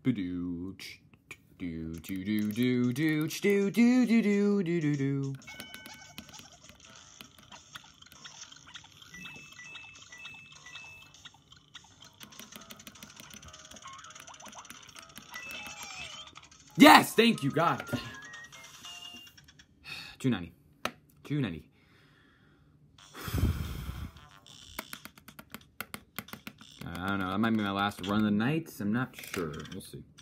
Do do do do do do do do do do do do. Yes, thank you, God. 290. 290. I don't know. That might be my last run of the night. I'm not sure. We'll see.